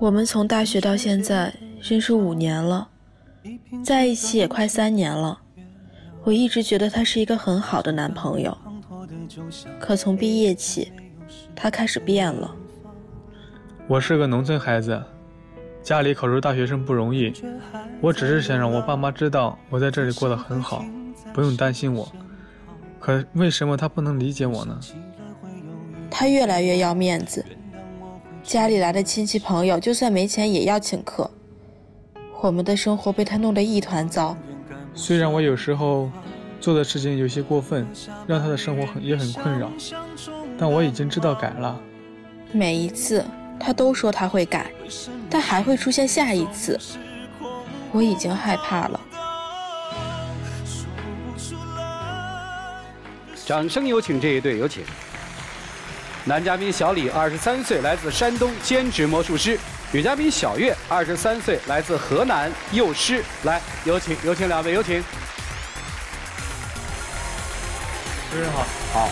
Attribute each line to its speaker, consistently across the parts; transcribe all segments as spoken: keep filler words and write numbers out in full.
Speaker 1: 我们从大学到现在认识五年了，在一起也快三年了。我一直觉得他是一个很好的男朋友，可从毕业起，他开始变了。
Speaker 2: 我是个农村孩子，家里考入大学生不容易，我只是想让我爸妈知道我在这里过得很好，不用担心我。可为什么他不能理解我呢？
Speaker 1: 他越来越要面子，家里来的亲戚朋友就算没钱也要请客，我们的生活被他弄得一团糟。
Speaker 2: 虽然我有时候做的事情有些过分，让他的生活很也很困扰，但我已经知道改了。
Speaker 1: 每一次他都说他会改，但还会出现下一次，我已经害怕了。
Speaker 3: 掌声有请这一对，有请。男嘉宾小李，二十三岁，来自山东，兼职魔术师；女嘉宾小月，二十三岁，来自河南，幼师。来，有请，有请两位，有请。
Speaker 2: 主持人好。
Speaker 3: 好。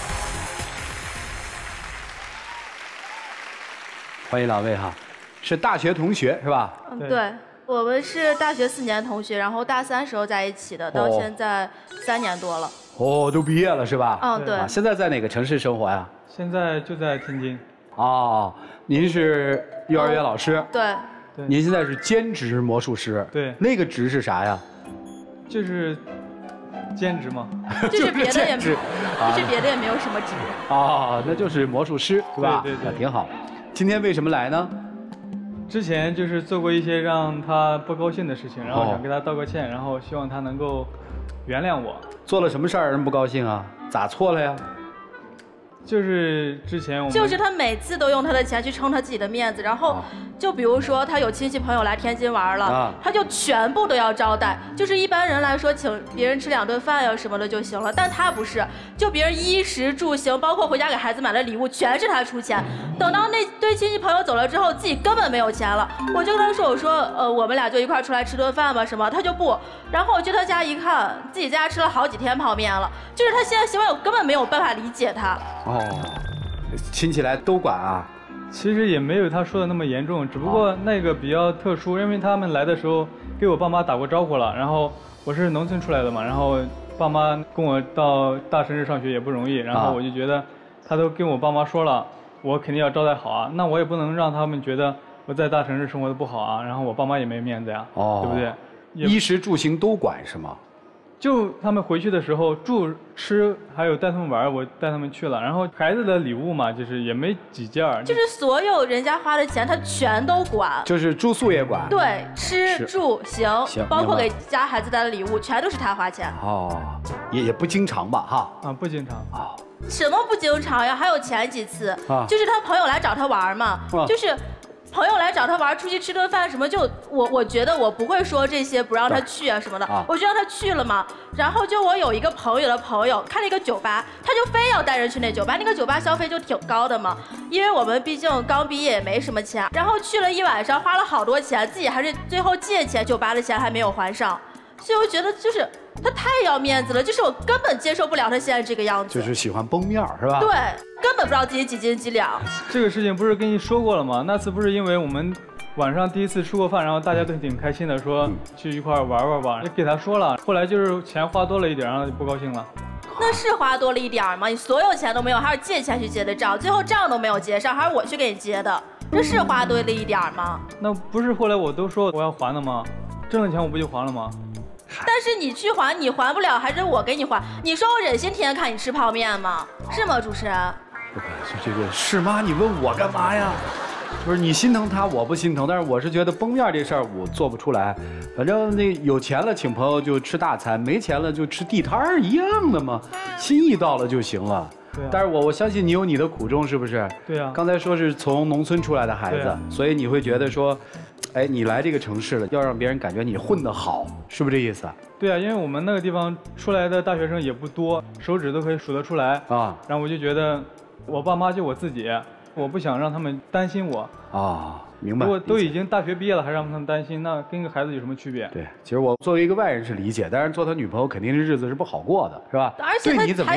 Speaker 3: 欢迎两位哈，是大学同学是吧？
Speaker 4: 嗯，对，我们是大学四年同学，然后大三时候在一起的，到现在三年多了。
Speaker 3: 哦，都毕业了是吧？
Speaker 4: 嗯，对。
Speaker 3: 啊，现在在哪个城市生活呀？
Speaker 2: 现在就在天津。
Speaker 3: 哦，您是幼儿园老师？
Speaker 4: 哦、对。
Speaker 2: 对。
Speaker 3: 您现在是兼职魔术师？
Speaker 2: 对。
Speaker 3: 那个职是啥呀？
Speaker 2: 就是兼职嘛。
Speaker 4: 就是别的也，就是别的也没有什么职。
Speaker 3: 哦，那就是魔术师是吧？
Speaker 2: 对对对，
Speaker 3: 挺好。今天为什么来呢？
Speaker 2: 之前就是做过一些让他不高兴的事情，然后想给他道个歉，然后希望他能够原谅我。
Speaker 3: 做了什么事儿让人不高兴啊？咋错了呀？
Speaker 2: 就是之前我们
Speaker 4: 就是他每次都用他的钱去撑他自己的面子，然后就比如说他有亲戚朋友来天津玩了，啊、他就全部都要招待。就是一般人来说，请别人吃两顿饭呀什么的就行了，但他不是，就别人衣食住行，包括回家给孩子买的礼物，全是他出钱。等到那对亲戚朋友走了之后，自己根本没有钱了。我就跟他说，我说呃我们俩就一块出来吃顿饭吧什么，他就不。然后我去他家一看，自己在家吃了好几天泡面了。就是他现在行为，我根本没有办法理解他。
Speaker 3: 哦，亲戚来都管啊？
Speaker 2: 其实也没有他说的那么严重，只不过那个比较特殊，因为他们来的时候给我爸妈打过招呼了，然后我是农村出来的嘛，然后爸妈跟我到大城市上学也不容易，然后我就觉得他都跟我爸妈说了，我肯定要招待好啊，那我也不能让他们觉得我在大城市生活的不好啊，然后我爸妈也没面子呀，哦、对不对？
Speaker 3: 衣食住行都管是吗？
Speaker 2: 就他们回去的时候住吃还有带他们玩，我带他们去了。然后孩子的礼物嘛，就是也没几件，
Speaker 4: 就是所有人家花的钱他全都管，
Speaker 3: 就是住宿也管，
Speaker 4: 对，吃住行，包括给家孩子带的礼物，全都是他花钱。
Speaker 3: 哦，也也不经常吧，哈。
Speaker 2: 啊，不经常
Speaker 3: 啊。
Speaker 4: 什么不经常呀？还有前几次，啊、就是他朋友来找他玩嘛，啊、就是。朋友来找他玩，出去吃顿饭什么，就我我觉得我不会说这些不让他去啊什么的，啊、我就让他去了嘛。然后就我有一个朋友的朋友开了一个酒吧，他就非要带人去那酒吧，那个酒吧消费就挺高的嘛，因为我们毕竟刚毕业也没什么钱，然后去了一晚上花了好多钱，自己还是最后借钱，酒吧的钱还没有还上，所以我觉得就是他太要面子了，就是我根本接受不了他现在这个样子，
Speaker 3: 就是喜欢崩面是吧？
Speaker 4: 对。根本不知道自己几斤几两。
Speaker 2: 这个事情不是跟你说过了吗？那次不是因为我们晚上第一次吃过饭，然后大家都挺开心的，说去一块玩玩吧，也给他说了。后来就是钱花多了一点，然后就不高兴了。
Speaker 4: 那是花多了一点吗？你所有钱都没有，还是借钱去结的账，最后账都没有结上，还是我去给你结的，这是花多了一点吗？
Speaker 2: 那不是后来我都说我要还的吗？挣了钱我不就还了吗？
Speaker 4: 但是你去还，你还不了，还是我给你还？你说我忍心天天看你吃泡面吗？是吗，主持人？
Speaker 3: 这个是吗？你问我干嘛呀？不是你心疼他，我不心疼，但是我是觉得崩面这事儿我做不出来。反正那有钱了请朋友就吃大餐，没钱了就吃地摊儿一样的嘛，心意到了就行了。对、啊。但是我我相信你有你的苦衷，是不是？
Speaker 2: 对啊。
Speaker 3: 刚才说是从农村出来的孩子，啊、所以你会觉得说，哎，你来这个城市了，要让别人感觉你混得好，是不是这意思？
Speaker 2: 对啊，因为我们那个地方出来的大学生也不多，手指都可以数得出来啊。然后我就觉得。我爸妈就我自己，我不想让他们担心我
Speaker 3: 啊，明白。
Speaker 2: 如果都已经大学毕业了，还让他们担心，那跟个孩子有什么区别？
Speaker 3: 对，其实我作为一个外人是理解，但是做他女朋友肯定是日子是不好过的，是吧？
Speaker 4: 而且
Speaker 3: 对你怎么样？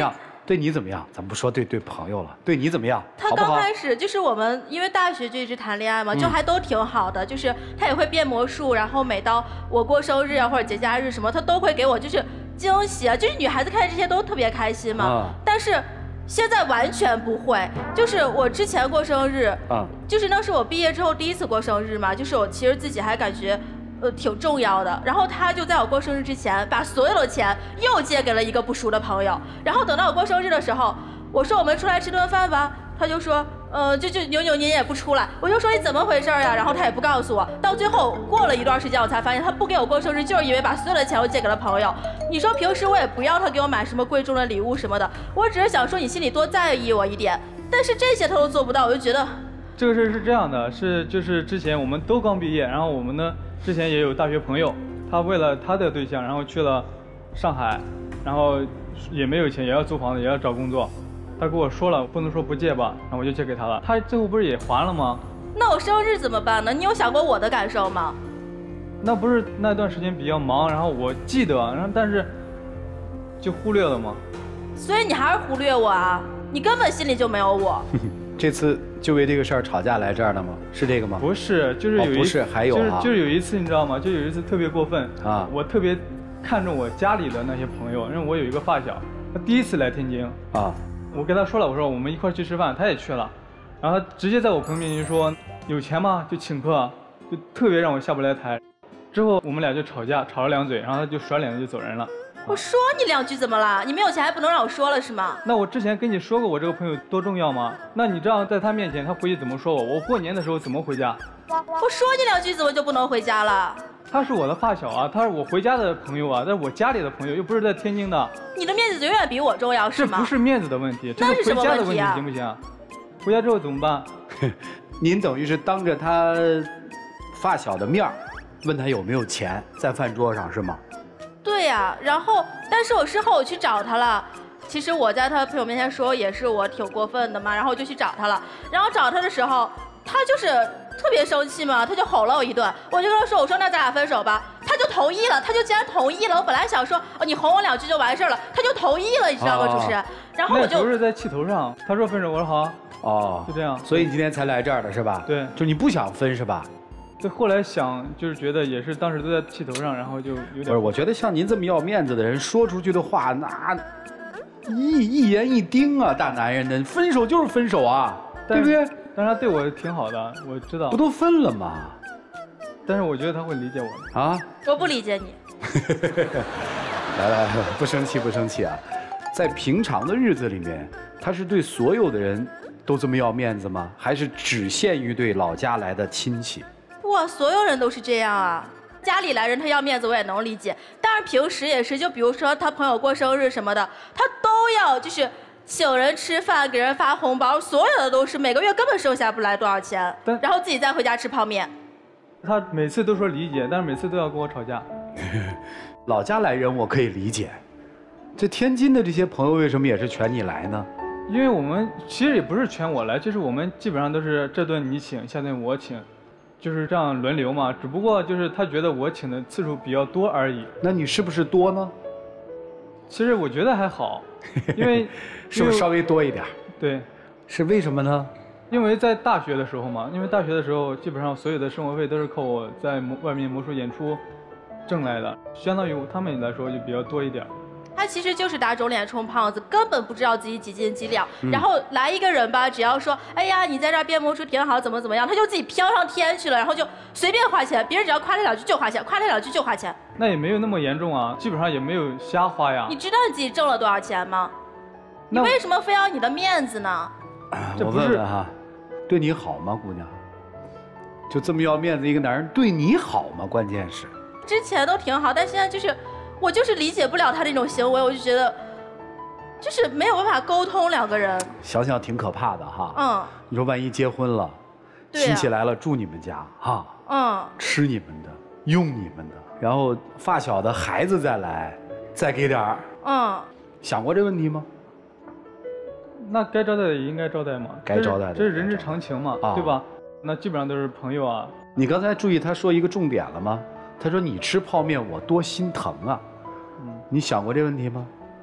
Speaker 3: 对你怎么样？咱不说对对朋友了，对你怎么样？
Speaker 4: 他刚开始就是我们，因为大学就一直谈恋爱嘛，就还都挺好的。就是他也会变魔术，然后每到我过生日啊或者节假日什么，他都会给我就是惊喜啊。就是女孩子看这些都特别开心嘛。但是现在完全不会。就是我之前过生日，就是那是我毕业之后第一次过生日嘛，就是我其实自己还感觉。呃，挺重要的。然后他就在我过生日之前，把所有的钱又借给了一个不熟的朋友。然后等到我过生日的时候，我说我们出来吃顿饭吧，他就说，呃，就就扭扭捏捏也不出来。我就说你怎么回事呀？然后他也不告诉我。到最后过了一段时间，我才发现他不给我过生日，就是因为把所有的钱都借给了朋友。你说平时我也不要他给我买什么贵重的礼物什么的，我只是想说你心里多在意我一点。但是这些他都做不到，我就觉得。
Speaker 2: 这个事是这样的，是就是之前我们都刚毕业，然后我们呢。之前也有大学朋友，他为了他的对象，然后去了上海，然后也没有钱，也要租房子，也要找工作。他跟我说了，不能说不借吧，然后我就借给他了。他最后不是也还了吗？
Speaker 4: 那我生日怎么办呢？你有想过我的感受吗？
Speaker 2: 那不是那段时间比较忙，然后我记得，然后但是就忽略了吗？
Speaker 4: 所以你还是忽略我啊？你根本心里就没有我。
Speaker 3: 这次就为这个事儿吵架来这儿了吗？是这个吗？
Speaker 2: 不是，就是有一、
Speaker 3: 哦、不是还有
Speaker 2: 就是就是有一次你知道吗？就有一次特别过分
Speaker 3: 啊！
Speaker 2: 我特别看重我家里的那些朋友，因为我有一个发小，他第一次来天津
Speaker 3: 啊，
Speaker 2: 我跟他说了，我说我们一块去吃饭，他也去了，然后他直接在我朋友面前说有钱吗？就请客，就特别让我下不来台。之后我们俩就吵架，吵了两嘴，然后他就甩脸子就走人了。
Speaker 4: 我说你两句怎么了？你没有钱还不能让我说了是吗？
Speaker 2: 那我之前跟你说过我这个朋友多重要吗？那你这样在他面前，他回去怎么说我？我过年的时候怎么回家？
Speaker 4: 我说你两句怎么就不能回家了？
Speaker 2: 他是我的发小啊，他是我回家的朋友啊，但是我家里的朋友又不是在天津的。
Speaker 4: 你的面子永远比我重要是吗？
Speaker 2: 这不是面子的问题，这是回家的问题，行不行？回家之后怎么办？
Speaker 3: 您等于是当着他发小的面问他有没有钱在饭桌上是吗？
Speaker 4: 对呀、啊，然后但是我事后我去找他了，其实我在他朋友面前说也是我挺过分的嘛，然后我就去找他了，然后找他的时候，他就是特别生气嘛，他就吼了我一顿，我就跟他说，我说那咱俩分手吧，他就同意了，他就竟然同意了，我本来想说哦你哄我两句就完事儿了，他就同意了，你知道吗，主持人？然后我就
Speaker 2: 那不是在气头上，他说分手，我说好，
Speaker 3: 哦，
Speaker 2: 就这样，
Speaker 3: 所以你今天才来这儿的是吧？
Speaker 2: 对，
Speaker 3: 就你不想分是吧？
Speaker 2: 对，后来想就是觉得也是当时都在气头上，然后就有点。不
Speaker 3: 是，我觉得像您这么要面子的人，说出去的话那一一言一钉啊，大男人的分手就是分手啊，对不对？
Speaker 2: 但是他对我挺好的，我知道。
Speaker 3: 不都分了吗？
Speaker 2: 但是我觉得他会理解我的
Speaker 3: 啊。
Speaker 4: 我不理解你。
Speaker 3: 来来，不生气不生气啊，在平常的日子里面，他是对所有的人都这么要面子吗？还是只限于对老家来的亲戚？
Speaker 4: 哇，所有人都是这样啊！家里来人他要面子我也能理解，但是平时也是，就比如说他朋友过生日什么的，他都要就是请人吃饭，给人发红包，所有的都是每个月根本剩下不来多少钱，然后自己再回家吃泡面。
Speaker 2: 他每次都说理解，但是每次都要跟我吵架。
Speaker 3: 老家来人我可以理解，这天津的这些朋友为什么也是全你来呢？
Speaker 2: 因为我们其实也不是全我来，就是我们基本上都是这顿你请，下顿我请。就是这样轮流嘛，只不过就是他觉得我请的次数比较多而已。
Speaker 3: 那你是不是多呢？
Speaker 2: 其实我觉得还好，因为
Speaker 3: 是不是稍微多一点？
Speaker 2: 对，
Speaker 3: 是为什么呢？
Speaker 2: 因为在大学的时候嘛，因为大学的时候基本上所有的生活费都是靠我在外面魔术演出挣来的，相当于他们来说就比较多一点。
Speaker 4: 他其实就是打肿脸充胖子，根本不知道自己几斤几两。嗯、然后来一个人吧，只要说，哎呀，你在这儿变魔术挺好，怎么怎么样，他就自己飘上天去了，然后就随便花钱，别人只要夸他两句就花钱，夸他两句就花钱。
Speaker 2: 那也没有那么严重啊，基本上也没有瞎花呀。
Speaker 4: 你知道你自己挣了多少钱吗？你为什么非要你的面子呢？
Speaker 3: 这不是我问问哈，对你好吗，姑娘？就这么要面子一个男人，对你好吗？关键是
Speaker 4: 之前都挺好，但现在就是。我就是理解不了他那种行为，我就觉得，就是没有办法沟通两个人。
Speaker 3: 想想挺可怕的哈。
Speaker 4: 嗯。
Speaker 3: 你说万一结婚了，
Speaker 4: 对啊、
Speaker 3: 亲戚来了住你们家哈，
Speaker 4: 嗯，
Speaker 3: 吃你们的，用你们的，然后发小的孩子再来，再给点儿。
Speaker 4: 嗯。
Speaker 3: 想过这问题吗？
Speaker 2: 那该招待的也应该招待嘛，
Speaker 3: 该招待的，
Speaker 2: 这是人之常情嘛，啊、对吧？那基本上都是朋友啊。
Speaker 3: 你刚才注意他说一个重点了吗？他说：“你吃泡面，我多心疼啊。”嗯，你想过这问题吗？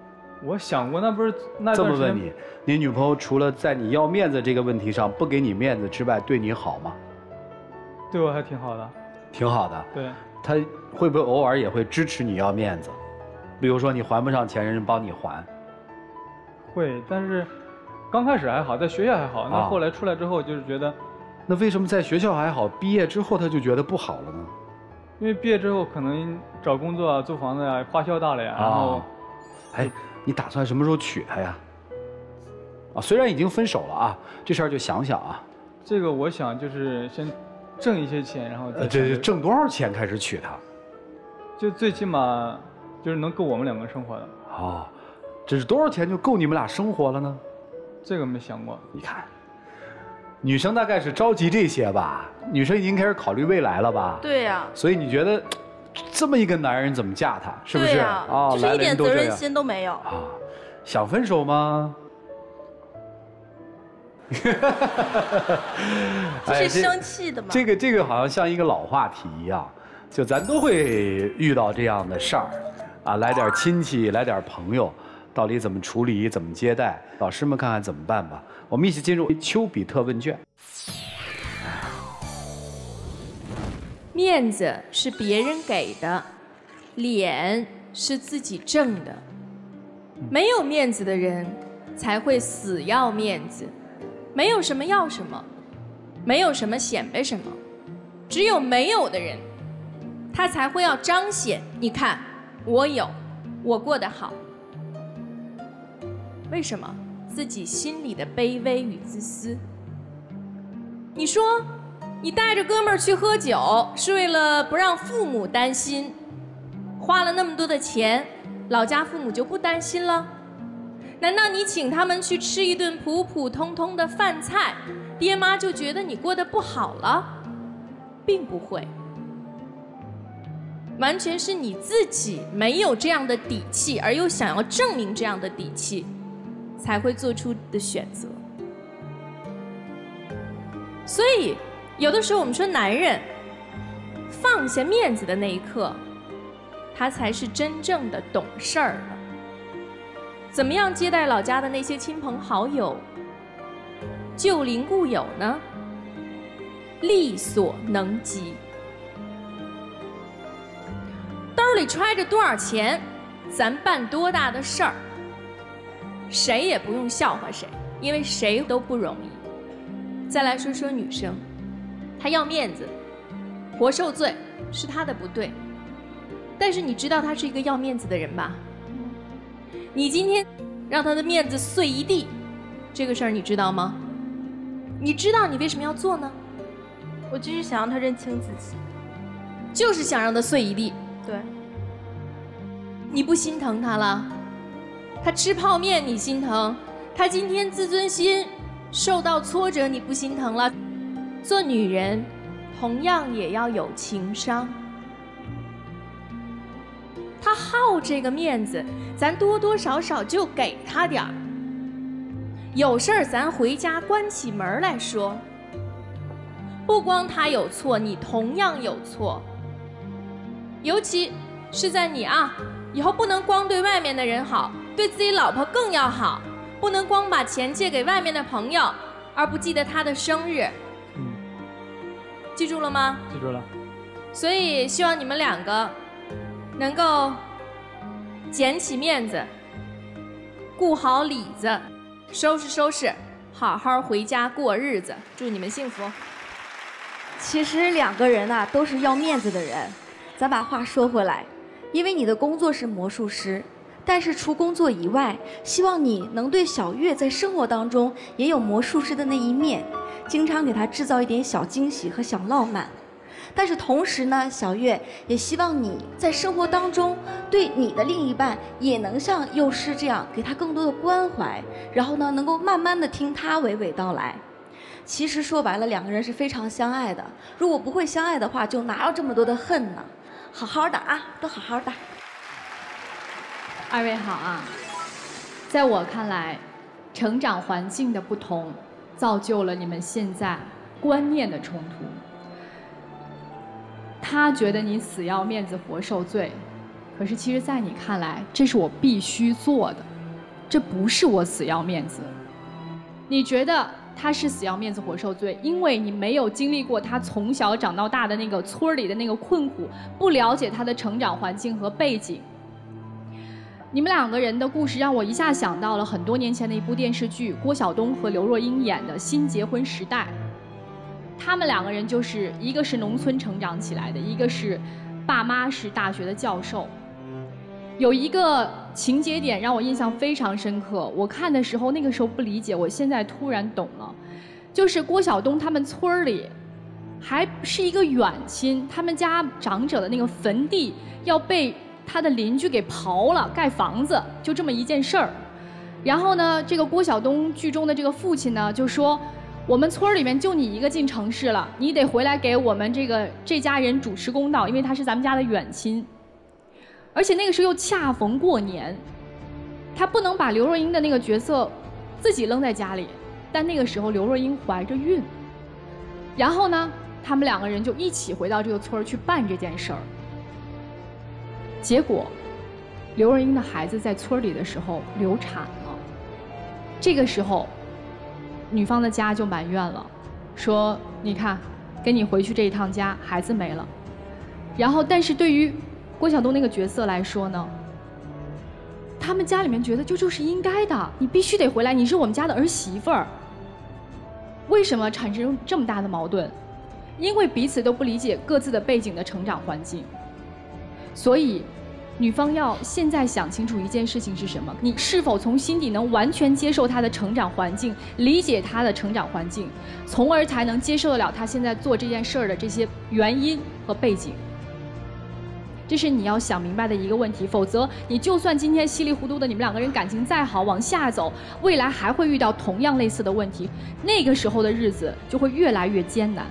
Speaker 2: 我想过，那不是那
Speaker 3: 这么问你，你女朋友除了在你要面子这个问题上不给你面子之外，对你好吗？
Speaker 2: 对我还挺好的。
Speaker 3: 挺好的。
Speaker 2: 对。
Speaker 3: 她会不会偶尔也会支持你要面子？比如说你还不上钱，人帮你还。
Speaker 2: 会，但是刚开始还好，在学校还好，那后来出来之后就是觉得，
Speaker 3: 那为什么在学校还好，毕业之后他就觉得不好了呢？
Speaker 2: 因为毕业之后可能找工作啊、租房子呀、啊，花销大了呀，然后，
Speaker 3: 哎，你打算什么时候娶她呀？啊，虽然已经分手了啊，这事儿就想想啊。
Speaker 2: 这个我想就是先挣一些钱，然后再。
Speaker 3: 这挣多少钱开始娶她？
Speaker 2: 就最起码就是能够我们两个生活的。
Speaker 3: 哦，这是多少钱就够你们俩生活了呢？
Speaker 2: 这个没想过。
Speaker 3: 你看，女生大概是着急这些吧？女生已经开始考虑未来了吧？
Speaker 4: 对呀、啊。
Speaker 3: 所以你觉得这么一个男人怎么嫁他？是不是？
Speaker 4: 对呀、啊，哦、就是一点责任心都没有啊。
Speaker 3: 想分手吗？
Speaker 4: 这是生气的吗？
Speaker 3: 这个这个好像像一个老话题一样，就咱都会遇到这样的事儿，啊，来点亲戚，来点朋友，到底怎么处理，怎么接待？老师们看看怎么办吧。我们一起进入丘比特问卷。
Speaker 5: 面子是别人给的，脸是自己挣的。没有面子的人才会死要面子，没有什么要什么，没有什么显摆什么，只有没有的人，他才会要彰显。你看，我有，我过得好。为什么？自己心里的卑微与自私。你说，你带着哥们儿去喝酒，是为了不让父母担心，花了那么多的钱，老家父母就不担心了？难道你请他们去吃一顿普普通通的饭菜，爹妈就觉得你过得不好了？并不会，完全是你自己没有这样的底气，而又想要证明这样的底气，才会做出的选择。所以有的时候我们说男人放下面子的那一刻，他才是真正的懂事儿了。怎么样接待老家的那些亲朋好友、旧邻故友呢？力所能及。兜里揣着多少钱，咱办多大的事儿，谁也不用笑话谁，因为谁都不容易。再来说说女生，她要面子，活受罪是她的不对，但是你知道她是一个要面子的人吧？你今天让她的面子碎一地，这个事儿你知道吗？你知道你为什么要做呢？
Speaker 4: 我就是想让她认清自己，
Speaker 5: 就是想让她碎一地。
Speaker 4: 对，
Speaker 5: 你不心疼她了？她吃泡面你心疼，她今天自尊心受到挫折你不心疼了？做女人同样也要有情商。她好这个面子，咱多多少少就给她点儿。有事儿咱回家关起门来说。不光她有错，你同样有错。尤其是在你啊，以后不能光对外面的人好，对自己老婆更要好，不能光把钱借给外面的朋友，而不记得她的生日。
Speaker 2: 嗯，
Speaker 5: 记住了吗？
Speaker 2: 记住了。
Speaker 5: 所以希望你们两个能够捡起面子，顾好里子，收拾收拾，好好回家过日子。祝你们幸福。
Speaker 6: 其实两个人啊都是要面子的人，咱把话说回来，因为你的工作是魔术师，但是除工作以外，希望你能对小月在生活当中也有魔术师的那一面，经常给她制造一点小惊喜和小浪漫。但是同时呢，小月也希望你在生活当中对你的另一半也能像幼师这样给他更多的关怀，然后呢能够慢慢的听他娓娓道来。其实说白了，两个人是非常相爱的，如果不会相爱的话，就哪有这么多的恨呢？好好的啊，都好好的。
Speaker 7: 二位好啊，在我看来，成长环境的不同，造就了你们现在观念的冲突。他觉得你死要面子活受罪，可是其实在你看来，这是我必须做的。 这不是我死要面子。你觉得他是死要面子活受罪，因为你没有经历过他从小长到大的那个村里的那个困苦，不了解他的成长环境和背景。你们两个人的故事让我一下想到了很多年前的一部电视剧，郭晓东和刘若英演的《新结婚时代》。他们两个人就是一个是农村成长起来的，一个是爸妈是大学的教授。有一个情节点让我印象非常深刻，我看的时候那个时候不理解，我现在突然懂了，就是郭晓东他们村里还是一个远亲，他们家长者的那个坟地要被他的邻居给刨了盖房子，就这么一件事儿。然后呢，这个郭晓东剧中的这个父亲呢就说，我们村里面就你一个进城市了，你得回来给我们这个这家人主持公道，因为他是咱们家的远亲。而且那个时候又恰逢过年，他不能把刘若英的那个角色自己扔在家里，但那个时候刘若英怀着孕，然后呢，他们两个人就一起回到这个村去办这件事儿。结果，刘若英的孩子在村里的时候流产了，这个时候，女方的家就埋怨了，说：“你看，跟你回去这一趟家，孩子没了。”然后，但是对于郭晓东那个角色来说呢，他们家里面觉得这就是应该的，你必须得回来，你是我们家的儿媳妇儿。为什么产生这么大的矛盾？因为彼此都不理解各自的背景的成长环境。所以，女方要现在想清楚一件事情是什么：你是否从心底能完全接受她的成长环境，理解她的成长环境，从而才能接受得了她现在做这件事儿的这些原因和背景。这是你要想明白的一个问题，否则你就算今天稀里糊涂的，你们两个人感情再好，往下走，未来还会遇到同样类似的问题，那个时候的日子就会越来越艰难。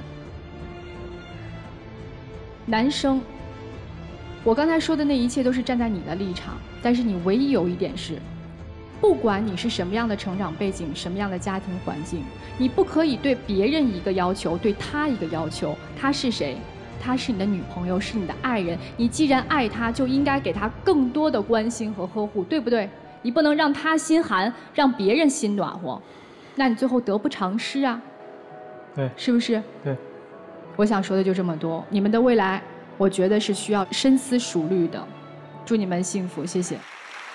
Speaker 7: 男生，我刚才说的那一切都是站在你的立场，但是你唯一有一点是，不管你是什么样的成长背景，什么样的家庭环境，你不可以对别人一个要求，对他一个要求。他是谁？她是你的女朋友，是你的爱人，你既然爱她，就应该给她更多的关心和呵护，对不对？你不能让她心寒，让别人心暖和，那你最后得不偿失啊。
Speaker 2: 对，
Speaker 7: 是不是？
Speaker 2: 对。
Speaker 7: 我想说的就这么多，你们的未来，我觉得是需要深思熟虑的。祝你们幸福，谢谢。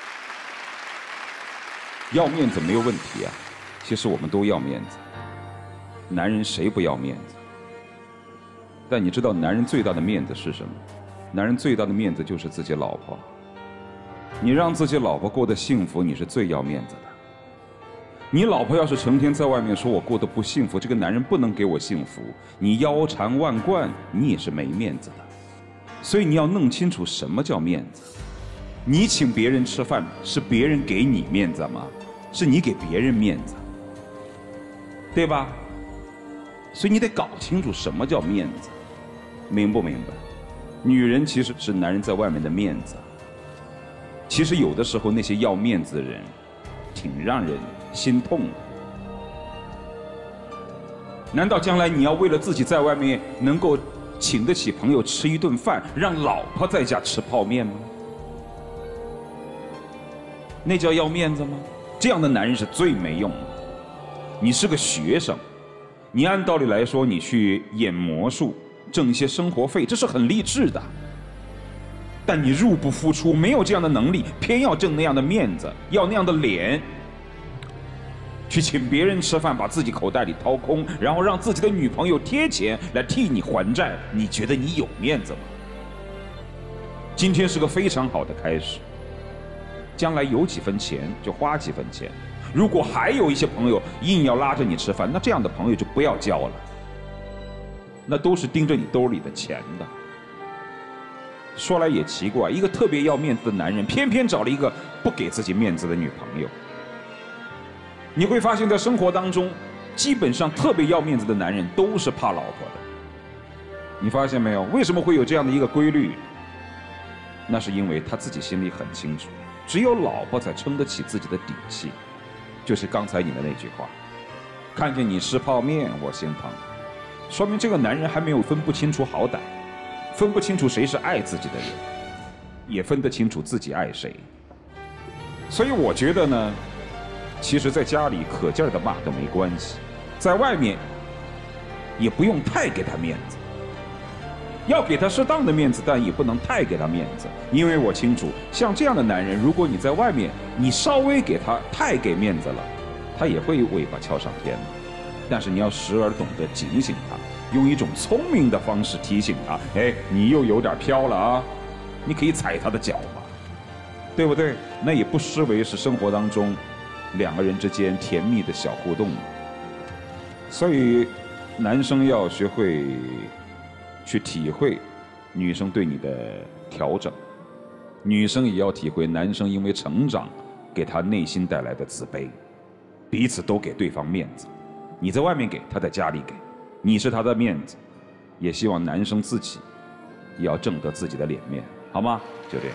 Speaker 8: 要面子没有问题啊，其实我们都要面子，男人谁不要面子？但你知道男人最大的面子是什么？男人最大的面子就是自己老婆。你让自己老婆过得幸福，你是最要面子的。你老婆要是成天在外面说我过得不幸福，这个男人不能给我幸福，你腰缠万贯，你也是没面子的。所以你要弄清楚什么叫面子。你请别人吃饭，是别人给你面子吗？是你给别人面子，对吧？所以你得搞清楚什么叫面子。明不明白？女人其实是男人在外面的面子。其实有的时候那些要面子的人，挺让人心痛的。难道将来你要为了自己在外面能够请得起朋友吃一顿饭，让老婆在家吃泡面吗？那叫要面子吗？这样的男人是最没用的。你是个学生，你按道理来说，你去演魔术。挣一些生活费，这是很励志的。但你入不敷出，没有这样的能力，偏要挣那样的面子，要那样的脸，去请别人吃饭，把自己口袋里掏空，然后让自己的女朋友贴钱来替你还债，你觉得你有面子吗？今天是个非常好的开始，将来有几分钱就花几分钱。如果还有一些朋友硬要拉着你吃饭，那这样的朋友就不要交了。那都是盯着你兜里的钱的。说来也奇怪，一个特别要面子的男人，偏偏找了一个不给自己面子的女朋友。你会发现在生活当中，基本上特别要面子的男人都是怕老婆的。你发现没有？为什么会有这样的一个规律？那是因为他自己心里很清楚，只有老婆才撑得起自己的底气。就是刚才你的那句话，看见你吃泡面，我心疼。说明这个男人还没有分不清楚好歹，分不清楚谁是爱自己的人，也分得清楚自己爱谁。所以我觉得呢， 其实在家里可劲儿的骂都没关系，在外面也不用太给他面子，要给他适当的面子，但也不能太给他面子，因为我清楚，像这样的男人，如果你在外面你稍微给他太给面子了，他也会尾巴翘上天的。但是你要时而懂得警醒他，用一种聪明的方式提醒他，哎，你又有点飘了啊，你可以踩他的脚嘛，对不对？那也不失为是生活当中两个人之间甜蜜的小互动。所以男生要学会去体会女生对你的调整，女生也要体会男生因为成长给他内心带来的自卑，彼此都给对方面子，你在外面给，他在家里给，你是他的面子，也希望男生自己也要挣得自己的脸面，好吗？就这样。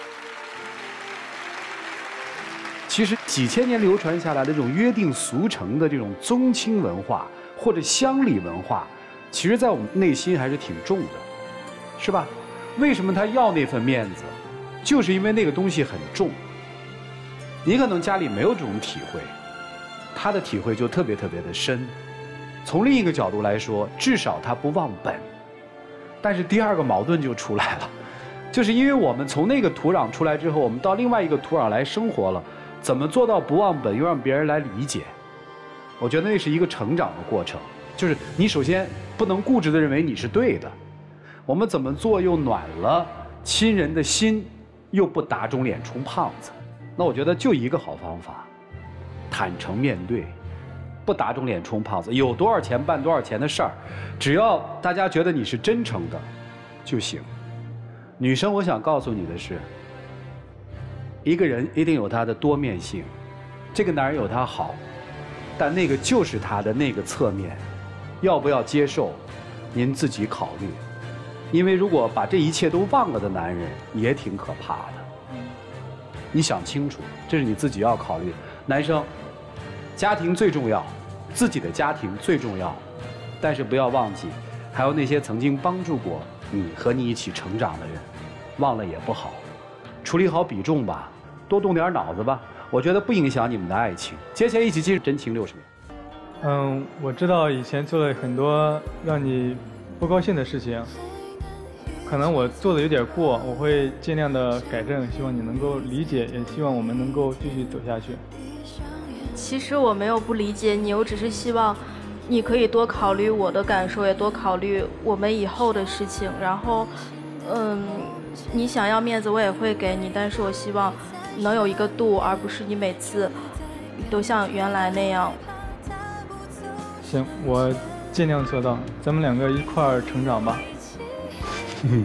Speaker 3: 其实几千年流传下来的这种约定俗成的这种宗亲文化或者乡里文化，其实在我们内心还是挺重的，是吧？为什么他要那份面子，就是因为那个东西很重。你可能家里没有这种体会，他的体会就特别特别的深。从另一个角度来说，至少他不忘本。但是第二个矛盾就出来了，就是因为我们从那个土壤出来之后，我们到另外一个土壤来生活了，怎么做到不忘本又让别人来理解？我觉得那是一个成长的过程，就是你首先不能固执地认为你是对的，我们怎么做又暖了亲人的心，又不打肿脸充胖子？那我觉得就一个好方法，坦诚面对，不打肿脸充胖子。有多少钱办多少钱的事儿，只要大家觉得你是真诚的就行。女生，我想告诉你的是，一个人一定有他的多面性，这个男人有他好，但那个就是他的那个侧面，要不要接受，您自己考虑。因为如果把这一切都忘了的男人，也挺可怕的。你想清楚，这是你自己要考虑。男生，家庭最重要，自己的家庭最重要，但是不要忘记，还有那些曾经帮助过你和你一起成长的人，忘了也不好。处理好比重吧，多动点脑子吧，我觉得不影响你们的爱情。接下来一起进入真情六十秒。
Speaker 2: 嗯，我知道以前做了很多让你不高兴的事情，可能我做的有点过，我会尽量的改正，希望你能够理解，也希望我们能够继续走下去。
Speaker 4: 其实我没有不理解你，我只是希望你可以多考虑我的感受，也多考虑我们以后的事情。然后，嗯，你想要面子我也会给你，但是我希望能有一个度，而不是你每次都像原来那样。
Speaker 2: 行，我尽量做到，咱们两个一块儿成长吧。
Speaker 3: 嗯，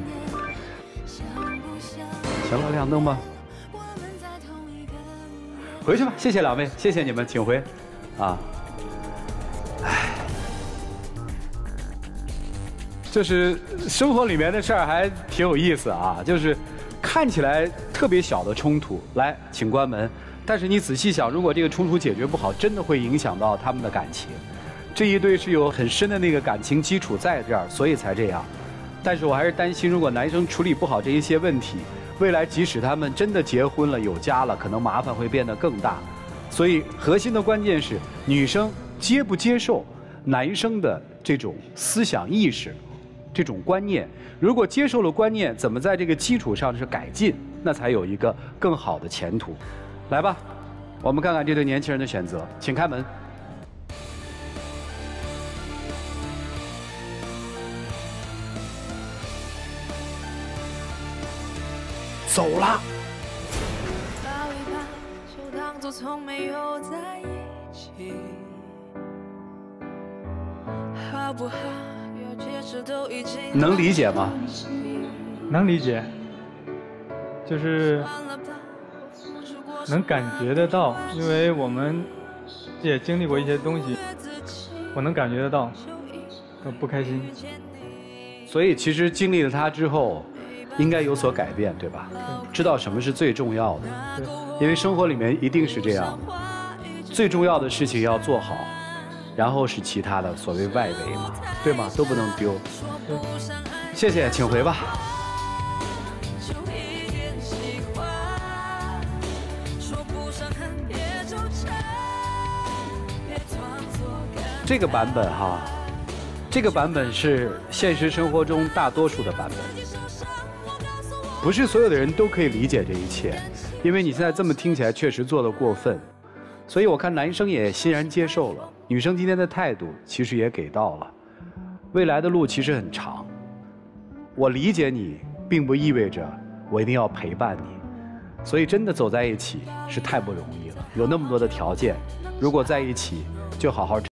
Speaker 3: 行了，亮灯吧。回去吧，谢谢两位，谢谢你们，请回。啊，唉，就是生活里面的事儿还挺有意思啊，就是看起来特别小的冲突，来，请关门。但是你仔细想，如果这个冲突解决不好，真的会影响到他们的感情。这一对是有很深的那个感情基础在这儿，所以才这样。但是我还是担心，如果男生处理不好这一些问题，未来即使他们真的结婚了、有家了，可能麻烦会变得更大。所以核心的关键是女生接不接受男生的这种思想意识、这种观念。如果接受了观念，怎么在这个基础上是改进，那才有一个更好的前途。来吧，我们看看这对年轻人的选择，请开门。走了。能理解吗？
Speaker 2: 能理解，就是能感觉得到，因为我们也经历过一些东西，我能感觉得到，都不开心。
Speaker 3: 所以其实经历了它之后，应该有所改变，对吧？知道什么是最重要的，因为生活里面一定是这样的，最重要的事情要做好，然后是其他的所谓外围嘛，对吗？都不能丢。谢谢，请回吧。说不上恨，别纠缠。 这个版本哈，这个版本是现实生活中大多数的版本，不是所有的人都可以理解这一切，因为你现在这么听起来确实做得过分，所以我看男生也欣然接受了，女生今天的态度其实也给到了，未来的路其实很长，我理解你，并不意味着我一定要陪伴你，所以真的走在一起是太不容易了，有那么多的条件，如果在一起就好好。